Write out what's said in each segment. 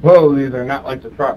Supposedly they're not like the truck.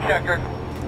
checker.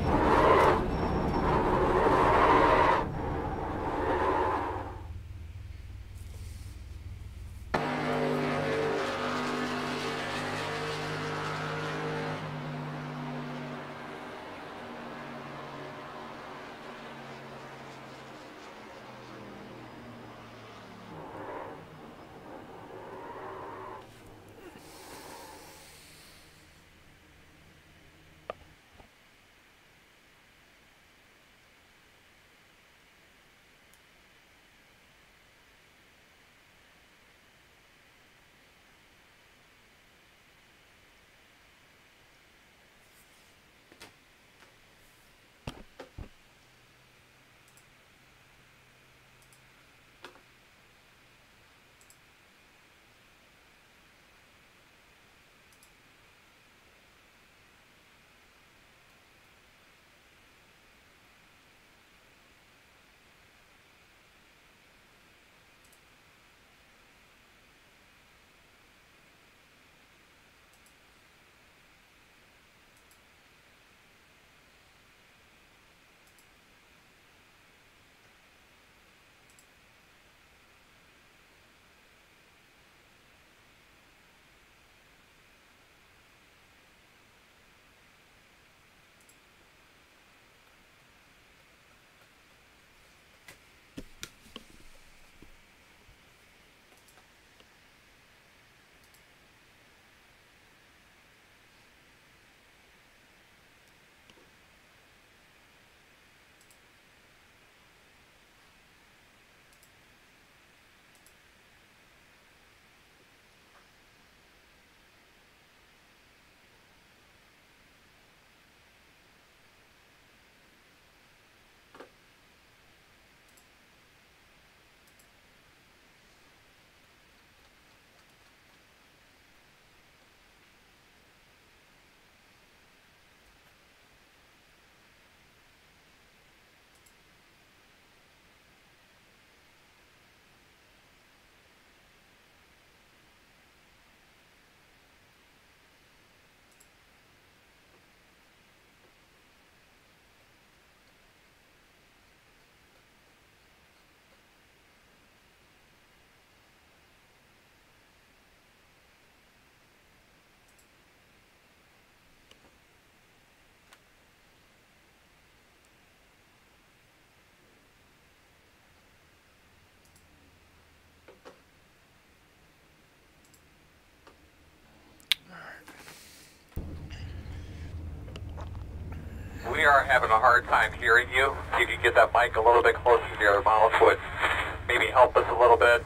We are having a hard time hearing you. If you could get that mic a little bit closer to your mouth would maybe help us a little bit.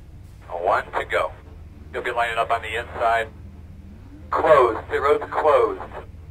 1 to go. You'll be lining up on the inside. Closed. The road's closed.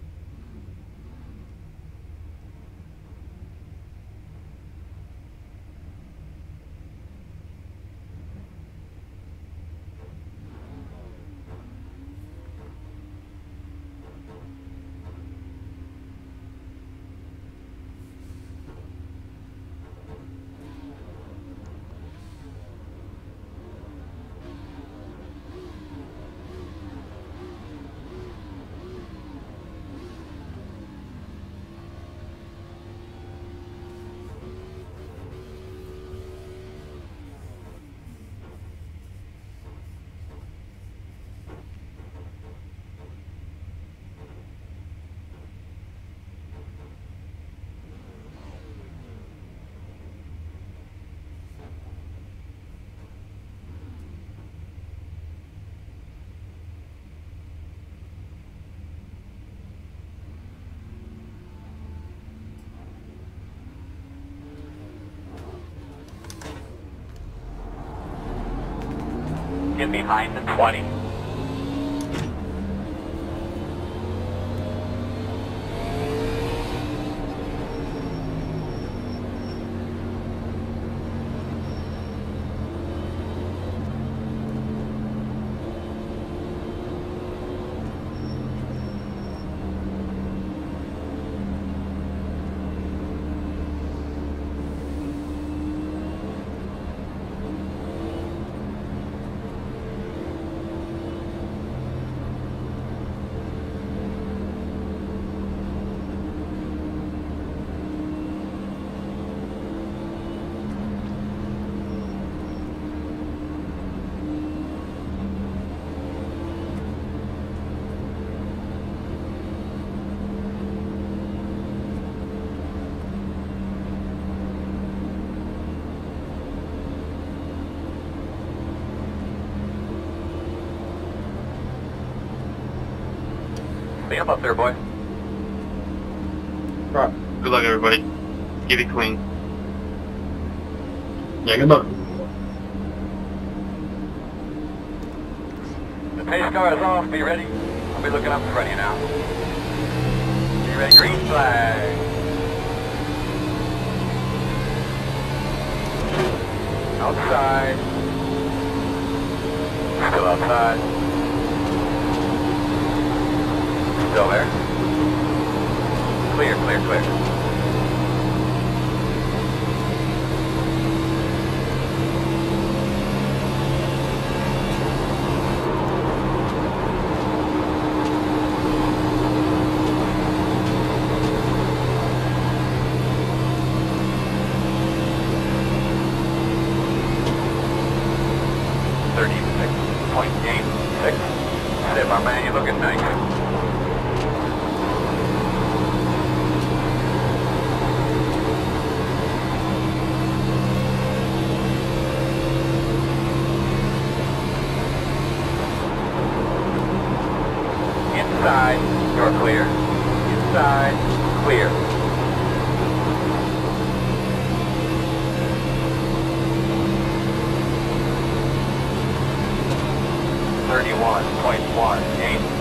Get behind the 20. Clean up there, boy. Right. Good luck, everybody. Keep it clean. Yeah, good luck. The pace car is off. Be ready. I'll be looking up in front of you now. Be ready. Green flag. Outside. Still outside. Still there. Clear, clear, clear. My man, you're looking nice. Inside, you're clear. Inside, clear. .18.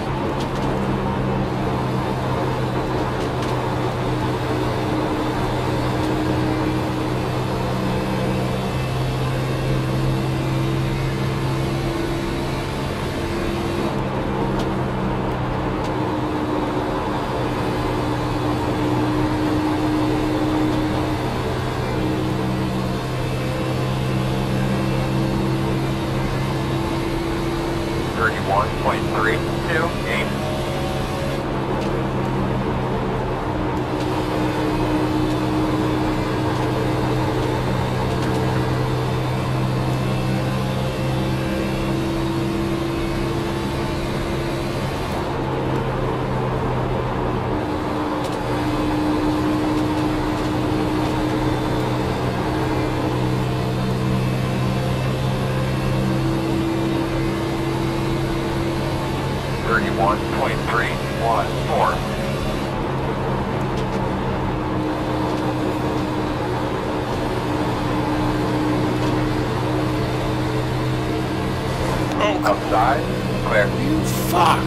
Outside, clear. You fuck!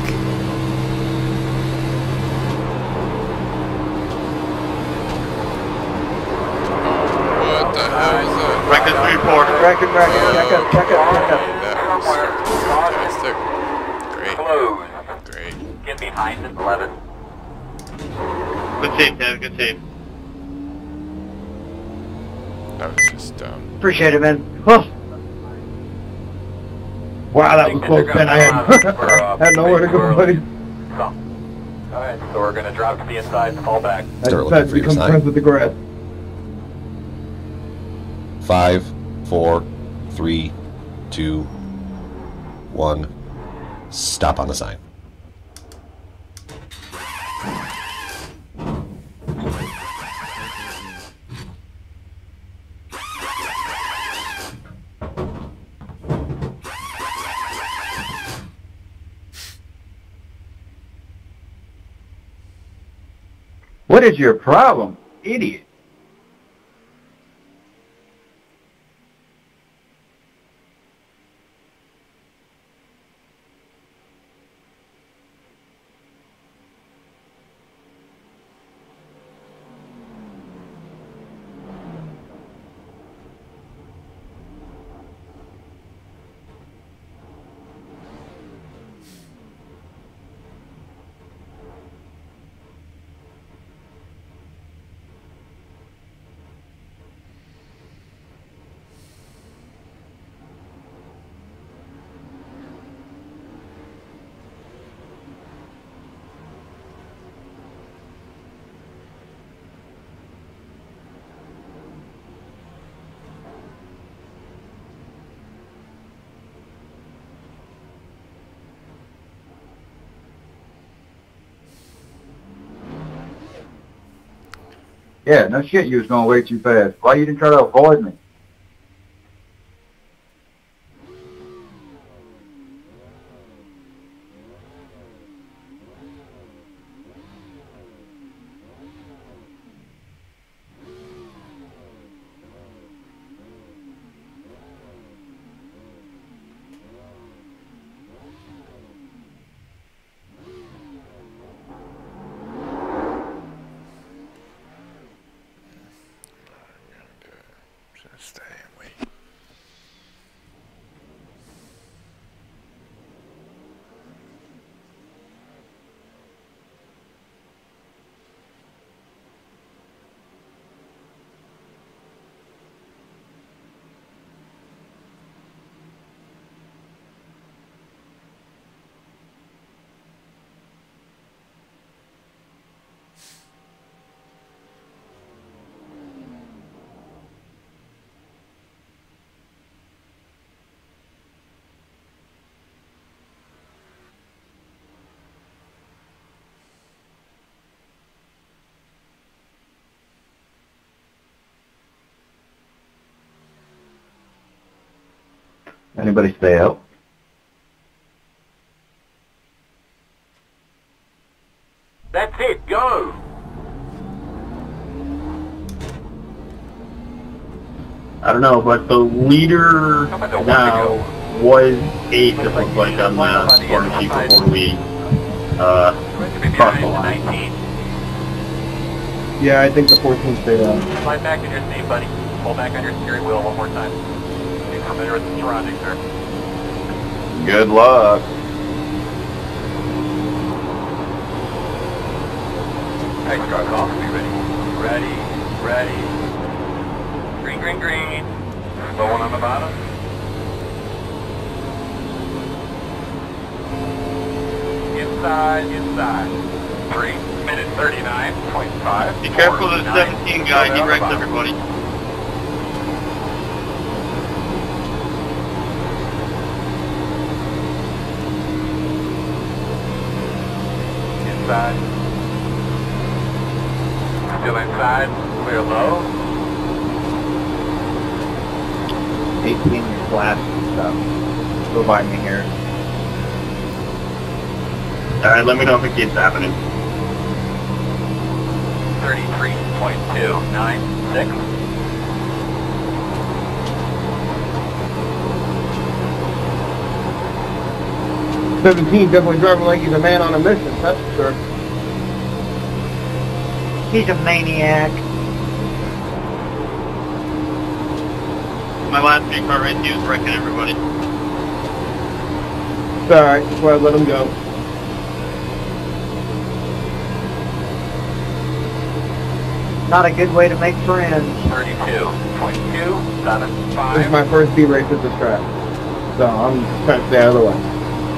What the hell is that? Record report. Record, check up. That was fantastic. Great. Close. Great. Get behind it, 11. Good save, Dad. Good save. That was just dumb. Appreciate it, man. Huh. Wow, that was close, Ben. I had nowhere to go, buddy. Alright, so we're going to drop to the inside and fall back. I decided to become friends with the grass. 5, 4, 3, 2, 1. Stop on the sign. What is your problem, idiot? Yeah, no shit, you was going way too fast. Why you didn't try to avoid me? Anybody stay out? That's it, go! I don't know, but the leader now was 8, it looks like, on the scoring sheet before we crossed the line. 19. Yeah, I think the 14 stayed out. Slide back in your seat, buddy. Pull back on your steering wheel one more time. Be familiar with the surroundings, sir. Good luck. Hey, truck off. Be ready. Ready. Green. Slow one on the bottom. Inside. 3 minutes 39.5. Be careful of the 17 guy, he wrecks everybody. Inside. Still inside. Clear low. 18 flash stuff. Go by me here. Alright, let me know if it keeps happening. 33.296. Definitely driving like he's a man on a mission, that's for sure. He's a maniac. My last street car race, he was wrecking everybody. It's alright, that's why I let him go. Not a good way to make friends. 32.275. This is my first B race at this track. So I'm just trying to stay out of the way.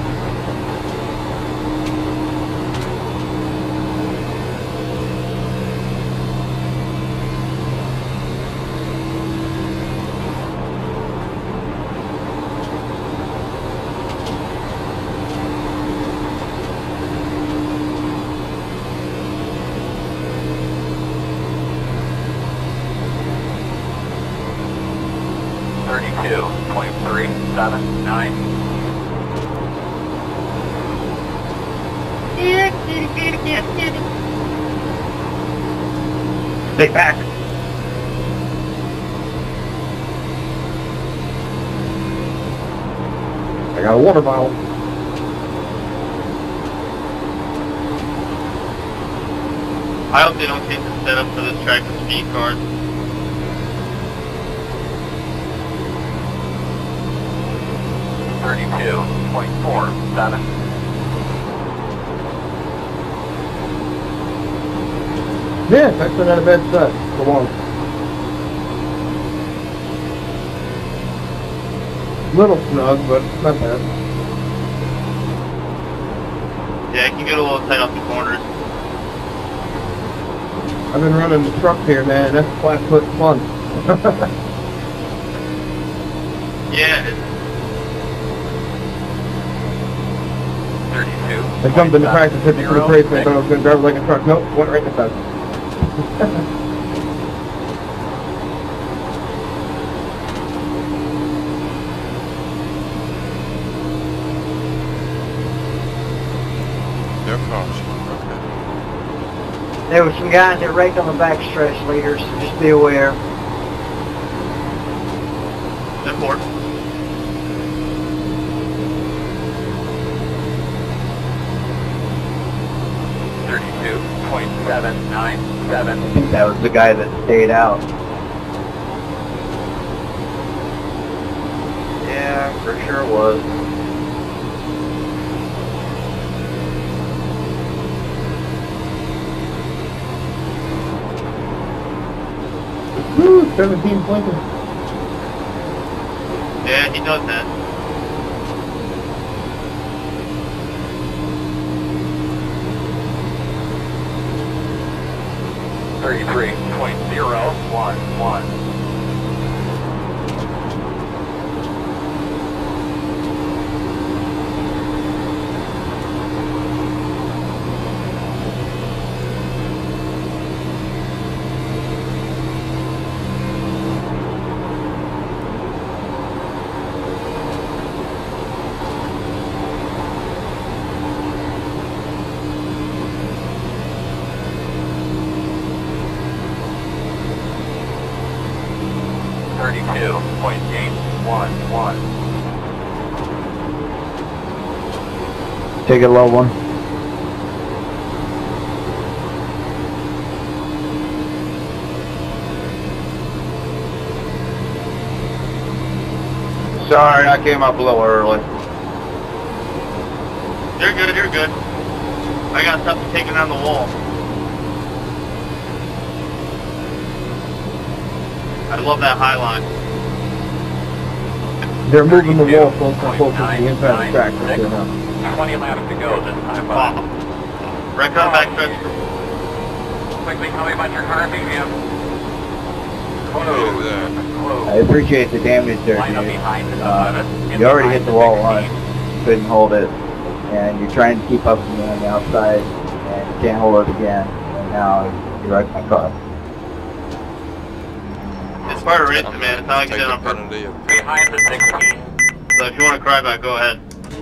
Stay back. I got a water bottle. I hope they don't change the setup for this track for speed cars. Yeah, it's actually not a bad set for one. Little snug, but not bad. Yeah, it can get a little tight off the corners. I've been running the truck here, man. That's flat foot fun. Yeah, I jumped into practice 50 for the race and I thought I was going to drive it like a truck. Nope, went right in the side. No caution. Okay. There were some guys that wrecked on the backstretch, leaders. Just be aware. 10-4. I think that was the guy that stayed out. Yeah, for sure was. Woo, 17 points. Yeah, he does that. .011. 32.811. Take it low one. Sorry, I came up a little early. You're good, you're good. I got something taken on the wall. I love that high line. They're moving the wall closer and closer to the inside of the track right there now. 20 laps to go this time. Wow. Wreck on backstretch. Quickly tell me about your car, medium. I appreciate the damage there, Line up dude. behind the You already hit the wall once, couldn't hold it, and you're trying to keep up with me on the outside, and you can't hold it again, and now you wrecked my car. It's part of racing, man. It's not like you did on purpose. Behind the 16. So if you want to cry back, go ahead.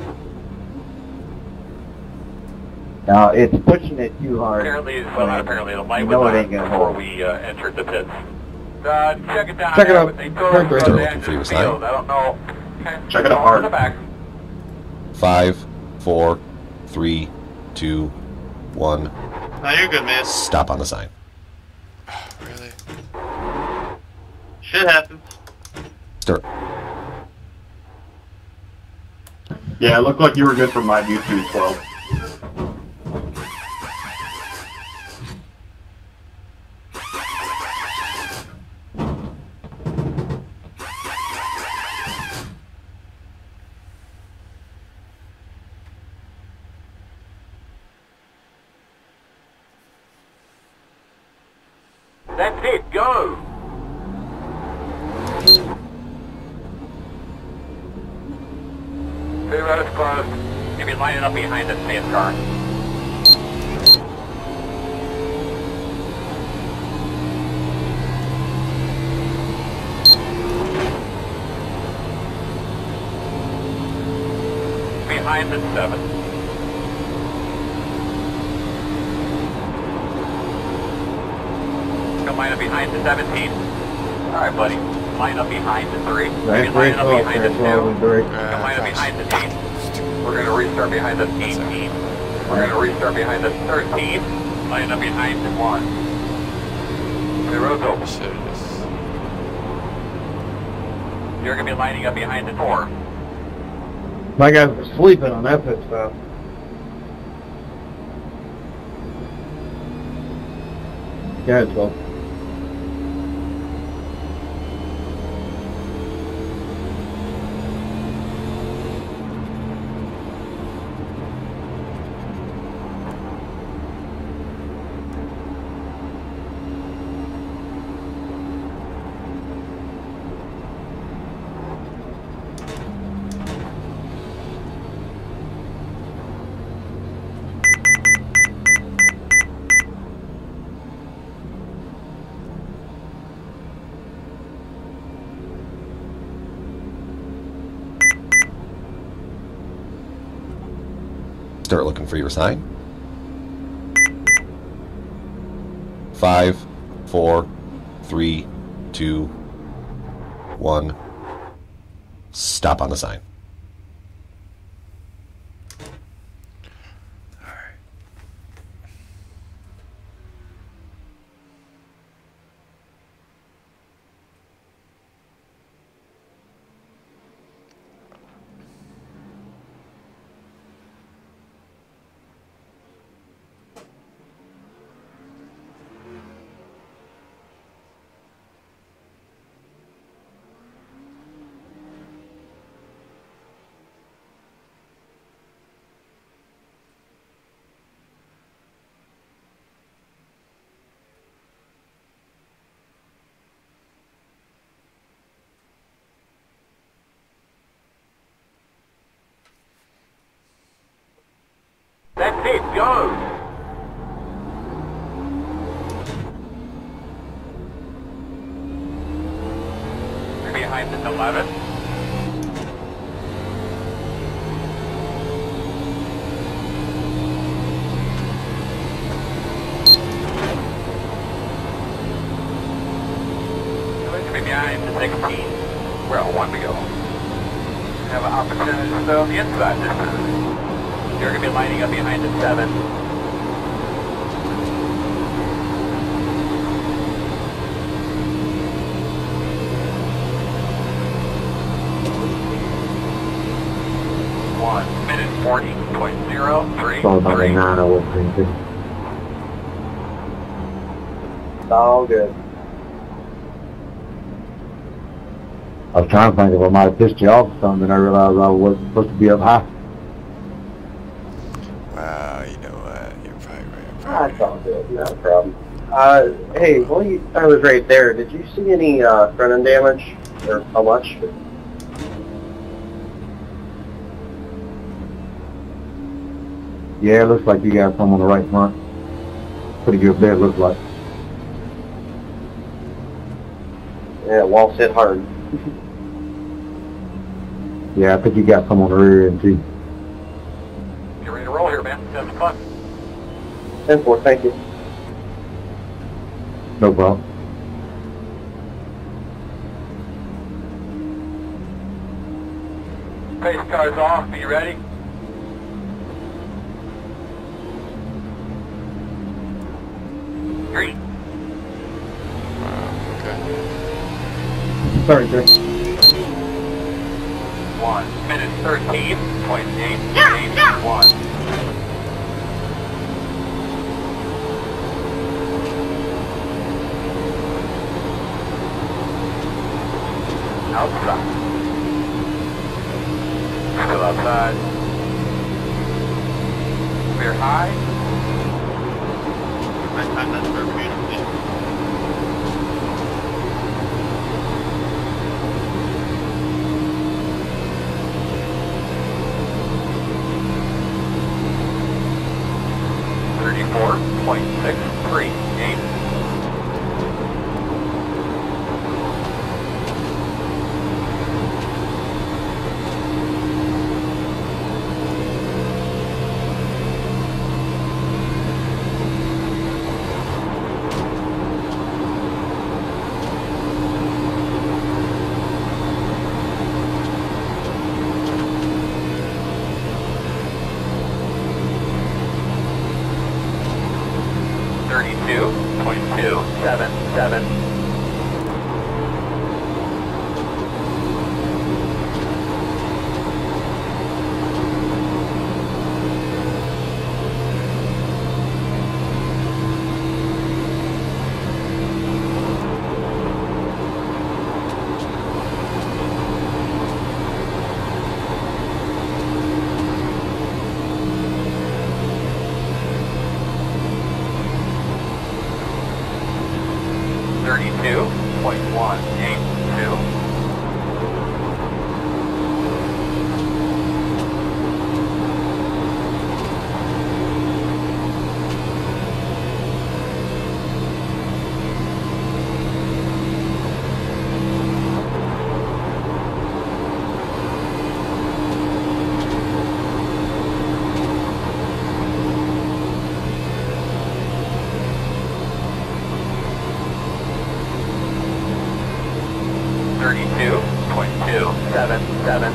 Now, it's pushing it too hard. Apparently, well, not apparently, the light You was know it on ain't gonna before hold. we entered the pits. Check it down. Check it there out. with the Turn three. the Turn engine three was field. high. I don't know. Okay. Check it out Go hard. in the back. 5, 4, 3, 2, 1. No, you're good, man. Stop on the sign. Really? Shit happens. Start. Yeah, it looked like you were good for my view through 12. That's it. Go. Pit road is closed. Maybe line it up behind the safe car. Behind the 7. Come line up behind the 17. Alright, buddy. Line up behind the 3. Maybe Right, line brake up off behind there, the 2. slowly brake. Come line up behind the 8. We're going to restart behind the 18. We're going to restart behind the 13. Line up behind the 1. The road's open. Shit, it's... You're going to be lining up behind the 4. My guys were sleeping on that pit stop. Yeah, it's well. Start looking for your sign. 5, 4, 3, 2, 1. Stop on the sign. That's it. Go. Behind the 11. Behind the 16. We're at 1 to go. Have an opportunity to stay on the inside this time. You're going to be lining up behind the 7. Minute 40.033. Sorry about the 9 I was drinking. It's all good. I was trying to think if I might have pissed you off or something, I realized I wasn't supposed to be up high. Wow, you know what? You're probably right. That's all good, not a problem. Hey, I was right there. Did you see any front end damage, or how much? Yeah, it looks like you got some on the right front. Pretty good bit, looks like. Yeah, wall's hit hard. Yeah, I think you got some on the rear end too. Get ready to roll here, man. Have some fun. 10-4, thank you. No problem. Pace car's off. Are you ready? Three. Wow, okay. Sorry, sir. 1 minute 13.881. Outside. Still outside. Clear high. Next time that's perfect. 34.638. .277. .182. .277.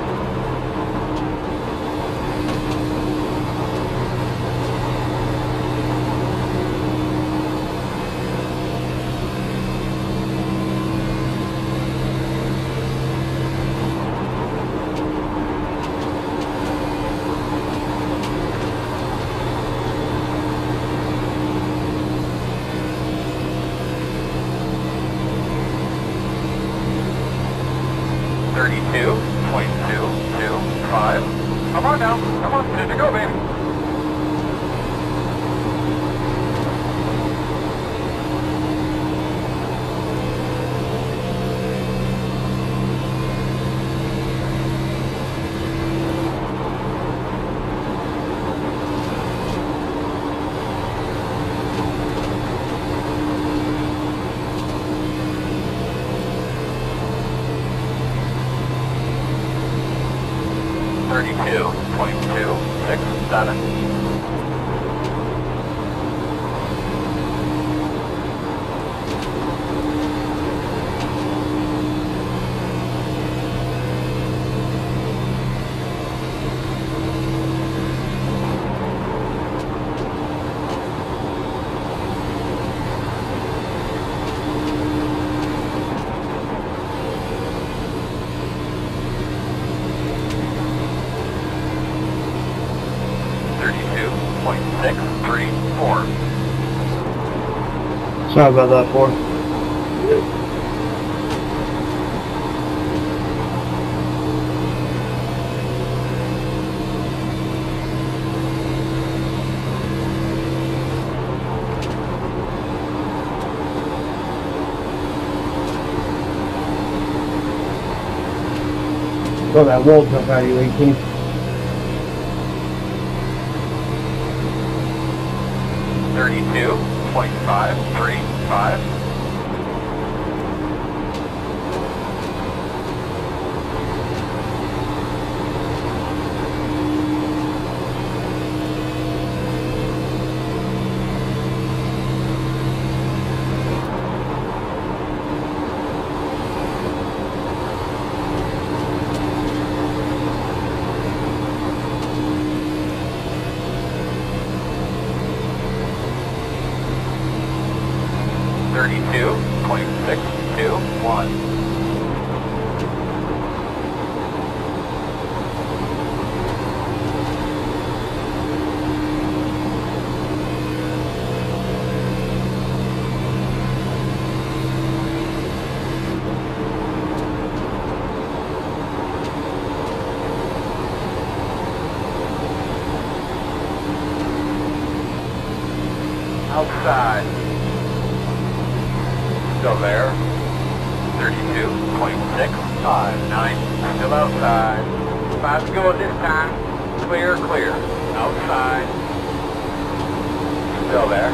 .225. Come on now. Come on. Good to go, baby. .32.26. 3, 4. Sorry about that, 4. So that wall jump out of you, 18. $32.535. $32.621. Outside. Still there. 32.659. Still outside. 5 to go this time. Clear, clear. Outside. Still there.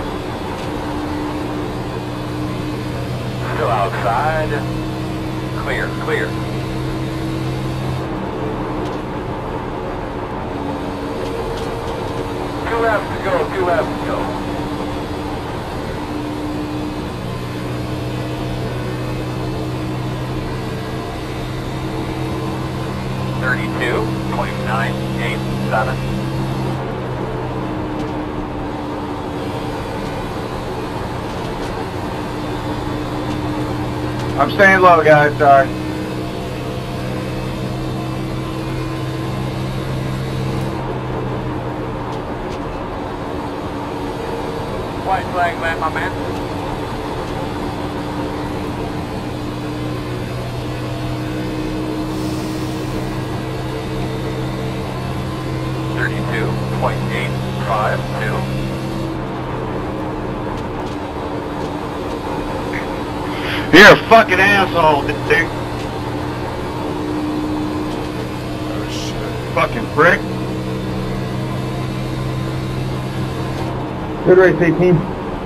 Still outside. Clear, clear. Two laps to go, 2 laps to go. $32.987. I'm staying low, guys. Sorry. White flag, man, my man. $32.852. You're a fucking asshole, dude. Oh shit. Fucking prick. Good race, 18.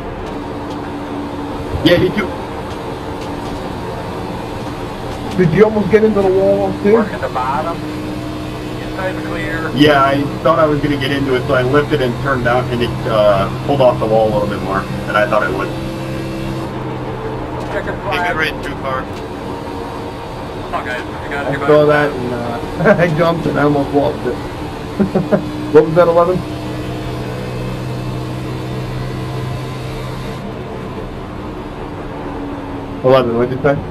Yeah, you too. Did you almost get into the wall, too? Work at the bottom. Inside's clear. Yeah, I thought I was going to get into it, so I lifted and turned out, and it pulled off the wall a little bit more than I thought it would. Checker flag. too far. Come on, guys. You got I it. saw that and I jumped and I almost lost it. What was that, 11? What did you say?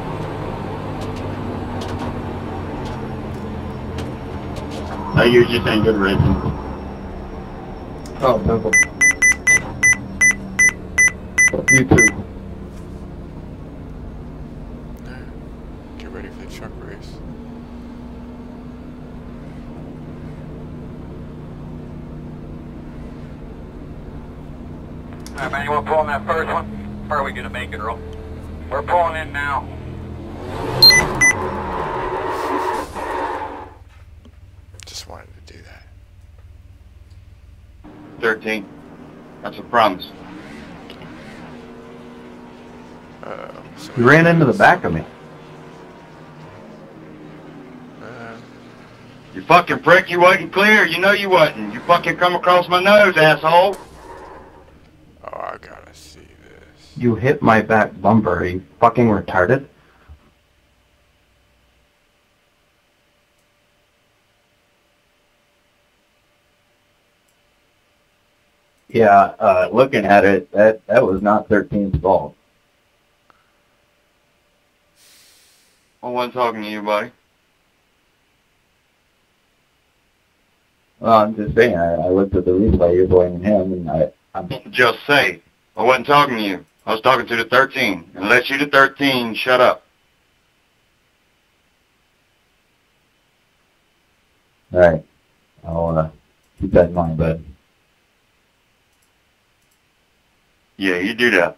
You were just saying good racing. Oh, Temple. You too. Get ready for the truck race. Alright, man, you want to pull in that first one? Or are we going to make it, Earl? We're pulling in now. Just wanted to do that. 13. That's a promise. So You ran into the back of me. You fucking prick, you wasn't clear. You know you wasn't. You fucking come across my nose, asshole. Oh, I gotta see this. You hit my back bumper. Are you fucking retarded? Yeah, looking at it, that was not 13's fault. I wasn't talking to you, buddy. Well, I'm just saying, I looked at the replay, you're blaming him, and I'm... Just say, I wasn't talking to you. I was talking to the 13. Unless you the 13, shut up. Alright. I'll, keep that in mind, bud. Yeah, you do that.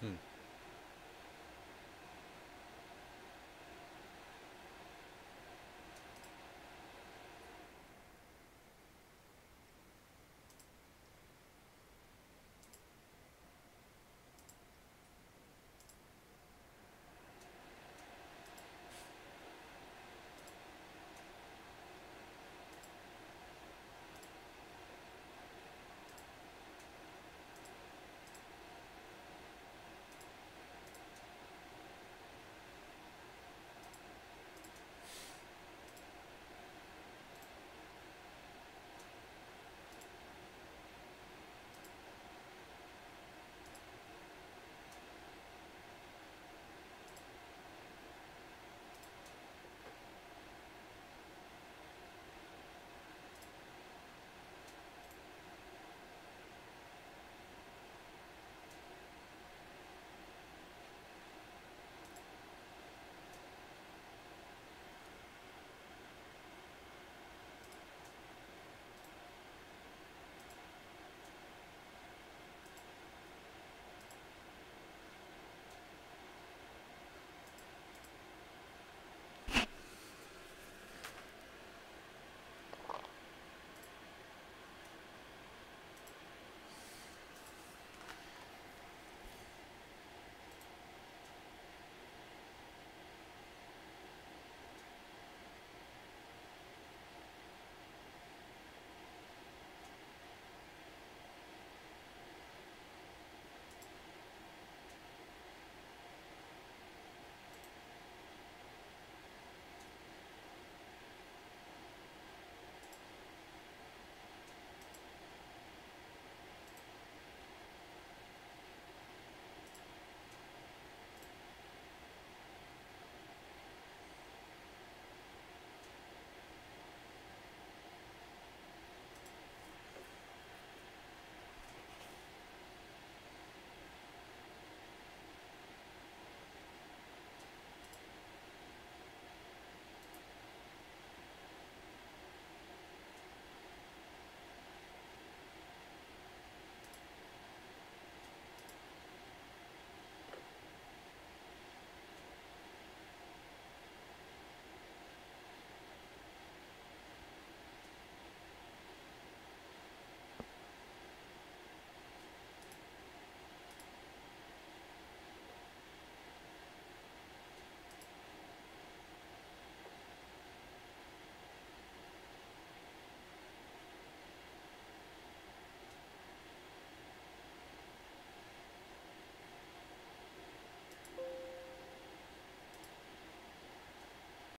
Hmm.